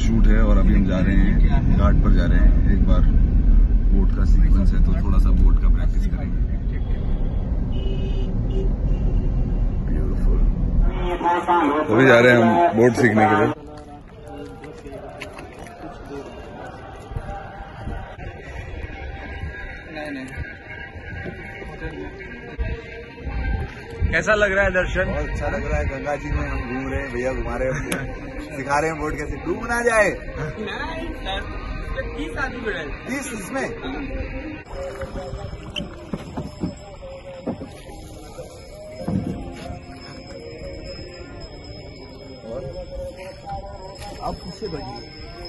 Shoot है और अभी हम जा रहे हैं घाट पर जा रहे हैं। एक बार बोट का सीक्वेंस है तो थोड़ा सा बोट का प्रैक्टिस करेंगे। ब्यूटीफुल। अभी जा रहे हैं हम बोट सीखने के लिए। कैसा लग रहा है दर्शन? बहुत अच्छा लग रहा है। गंगा जी में हम घूम रहे हैं, भैया घुमा रहे हैं, सिखा रहे हैं बोट कैसे डूब ना जाए। 30 आदमी 30 इसमें आप किससे बढ़िए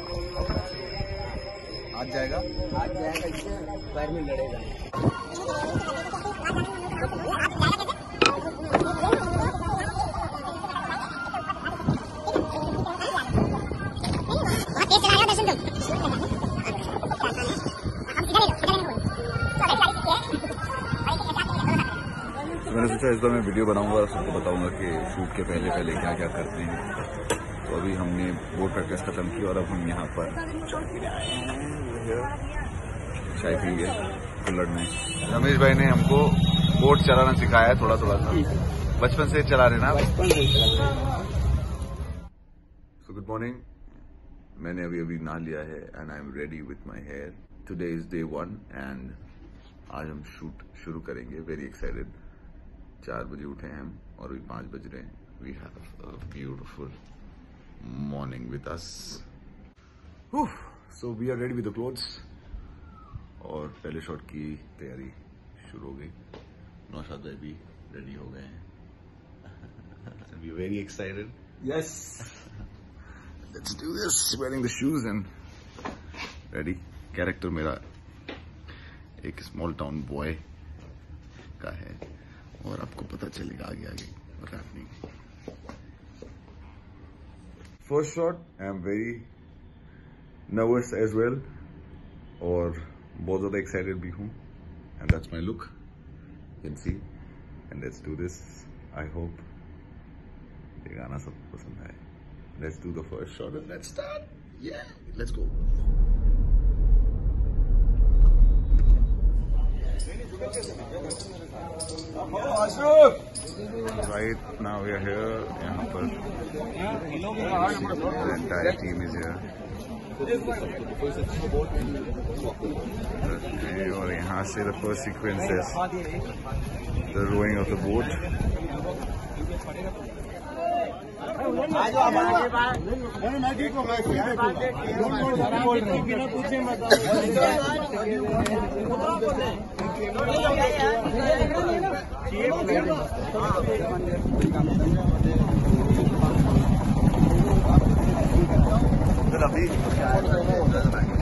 आज जाएगा इससे पैर में लड़ेगा। मैंने सोचा इस बार मैं वीडियो बनाऊंगा और सबको बताऊंगा कि शूट के पहले पहले क्या क्या करते हैं। तो अभी हमने बोट प्रैक्टिस खत्म की और अब हम यहाँ पर चाय पीएंगे कुल्लड़ में। रमेश भाई ने हमको बोट चलाना सिखाया है थोड़ा थोड़ा सा, बचपन से चला रहे ना। So good morning. मैंने अभी नहा लिया है and I am ready with my hair. Today is day 1 and आज हम शूट शुरू करेंगे। Very excited. 4 बजे उठे हैं हम और अभी 5 बज रहे हैं। We have a beautiful morning with us. So we are ready with the clothes और पहले शॉट की तैयारी शुरू हो गई। नौशाद भाई भी रेडी हो गए हैं। We very excited. Yes, let's do this. Wearing the shoes and ready. Character मेरा एक स्मॉल टाउन बॉय का है और आपको पता चलेगा आगे आगे what happening. First shot I am very nervous as well और बहुत ज्यादा एक्साइटेड भी हूं and that's my look, you can see. And let's do this. I hope ये गाना सबको पसंद आए। Let's do the first shot and let's start. या let's go. Right now we are here. यहाँ पर the entire team is here. और यहाँ से the first sequence is the rowing of the boat. Lovely.